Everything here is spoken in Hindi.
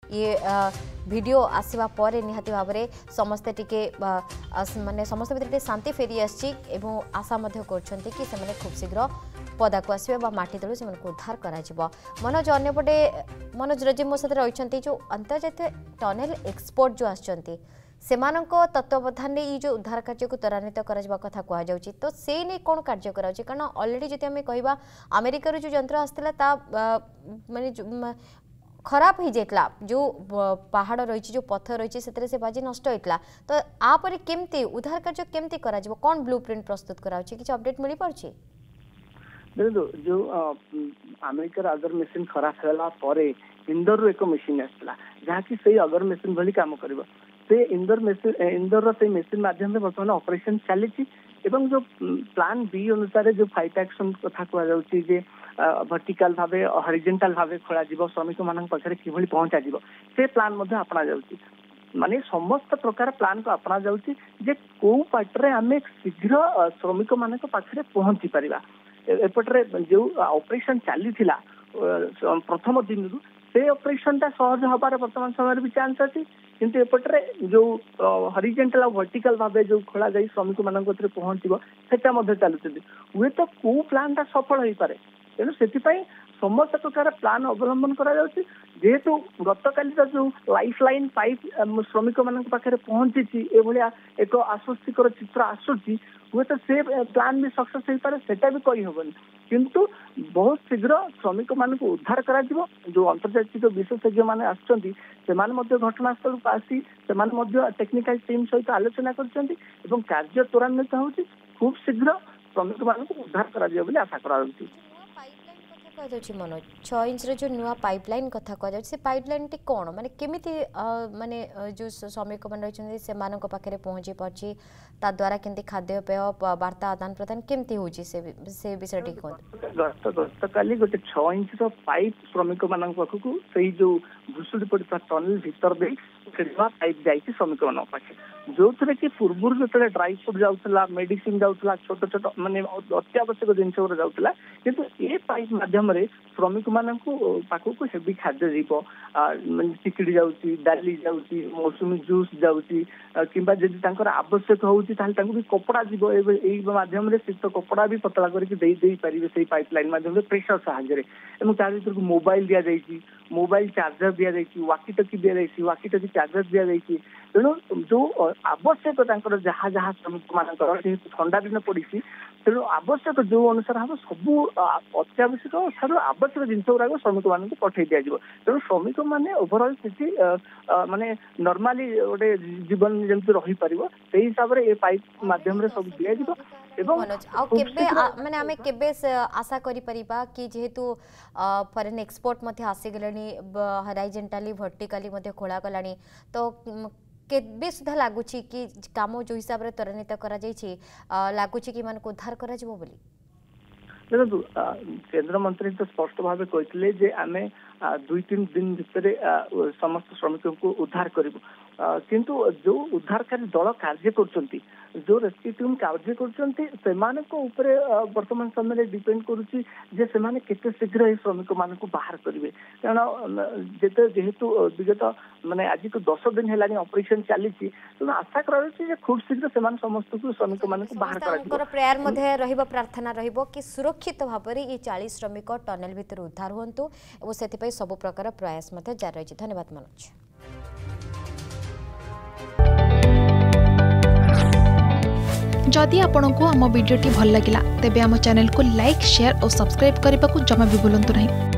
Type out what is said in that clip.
ये वीडियो आसवा पर निहाती भाव में समस्ते टिके माने समस्त भितर शांति फेरी आसी आशा कर खूब शीघ्र पदा को आसवे माटी तलू से उद्धार करा मनोज अंपटे मनोज रजी मो सहित रही जो अंतर्जातीय टनेल एक्सपर्ट जो आसछंती तत्वावधान ये जो उद्धार कार्य को त्वरान्वित करा कथा कहुच्छी तो से नहीं कौन कार्य करा कारण अलरेडी जब आम कह अमेरिकार जो यंत्र आसाला माने खराब हो जाता जो पहाड़ रही जो पत्थर रही से बाजी नष्ट होता तो आपर केमती उद्धार कार्य केमती करा कौन ब्लूप्रिंट प्रस्तुत करा कि अपडेट मिल पार्टी देखो जो अमेरिकार अगर मेसीन खराब होला परे इंदोर एक मेसीन आसला जहाँकि से अगर मेसीन भली काम करिवो से इंदोर से मेसीन माध्यम बर्तमान ऑपरेशन चली एवं जो प्लान बी अनुसार जो फाइट एक्शन कथा कहुच्छी वर्टिकल भाव हॉरिजॉन्टल भाव खोल श्रमिक मान पाखे कि पहुंचा से प्लान अपना जाउची माने समस्त प्रकार प्लान को अपना जाउची जे को पार्टरे आम शीघ्र श्रमिक मान पाखे पहुंची पारिबा एपटे जो ऑपरेशन चली प्रथम दिन से ऑपरेशन टा सहज हबार वर्तमान समय भी चांस अच्छी किंतु एपटे जो हॉरिजॉन्टल और वर्टिकल भाव जो खोला जाई श्रमिक मान पहुंचो सेटा चलुच्च हुए तो को प्लान टा सफल हो पारे तेणु से समस्त प्रकार प्लान अवलंबन करा जेहेतु गतकाली जो लाइफ लाइन पाइप श्रमिक मान पाखे पहुंची एक आश्वस्तिकर चित्र आसूची हुए तो से प्लान भी सक्सेस हो पारे सेटा भी कही हबनी किंतु बहुत शीघ्र श्रमिक मान को उद्धार करा जो अंतर्जातीय विशेषज्ञ मैंने आसछंती घटनास्थल को आसी टेक्निकल टीम सहित आलोचना कर कार्य त्वरान्वित होउची खूब शीघ्र श्रमिक मान को उद्धार करा आशा करा मनोज 6 इंच जो नुआ पाइपलाइन कथा कह से पाइपलाइन टी कौन माने केमिति माने जो श्रमिक मान रही से पाखे पहुंची पार्टी ता द्वारा केमती खाद्यपेय वार्ता आदान प्रदान केमती होची से विषय टी गतकाली गोटे 6 इंच पाइप श्रमिक मान पाखक से जो भुसुड़ी पड़ता टनल भीतर दे पाइप जाइए श्रमिक मान पाखे जो थे कि पूर्व जो ड्राई फ्रूट जाऊला मेडिसिन जाऊला छोट छोट माने अत्यावश्यक जिन जाऊला किंतु ये पाइप माध्यम श्रमिक मान पाखक हेवी खाद्य जीव चिकिड़ी जाऊँगी डाली जाऊँगी मौसुमी जूस जाऊँगी किंबा जदि आवश्यक होती भी कपड़ा जीव मध्यम शीत कपड़ा भी पतला करके पारे से पाइपलाइन मध्यम प्रेशर साहाय्य भर को मोबाइल दि जाइए मोबाइल चार्जर दि जाइए वाकी टकी दि जाइए वाकी टकी चार्जर दि जाइए तेणु जो आवश्यक जहाँ जहाँ श्रमिक मान ठंडा दिन पड़ी तेणु आवश्यक जो अनुसार हम सबू अत्यावश्यक आवश्यक जिन गुराक श्रमिक मान पठे दि जाए तेणु श्रमिक मैंने ओभरअल स्थिति माने नॉर्मली गोटे जीवन जमी रही पार से हिसाब से पाइप मध्यम सब दि माने आमे केबे आशा करि परिबा कि जेहेतु फॉरेन एक्सपोर्ट आसीगलानी हॉरिजॉन्टली वर्टिकली खोला गलानी तो केबे सुधा लागुची कि काम जो हिसाब से त्वरान्वित करा जाइछि लागुची कि मान को उद्धार करा जबो बोली देखो केंद्र मंत्री तो स्पष्ट भाव कहते आम 2-3 दिन भितर समस्त श्रमिकों को उद्धार करूँ किंतु जो उद्धारकारी दल कार्य कर जो रेस्क्यू टीम कार्य कर वर्तमान समय डिपेंड करुच्ची केते शीघ्र श्रमिक मान को बाहर करेंगे कारण जेहेतु विगत माने आज को 10 दिन है ऑपरेशन चली तेना आशा कर खूब शीघ्र समस्त को श्रमिक मान को बाहर कर प्रेयर मध्य प्रार्थना कि सुरक्षित भाव में ये 40 श्रमिक टनेल भितर उद्धार होंतु और से सब प्रकार प्रयास जारी रही। धन्यवाद मनोज। जदि आपंक आम भिडी भल लगा तेब आम चैनल को लाइक शेयर और सब्सक्राइब करने को जमा भी भूलु नहीं।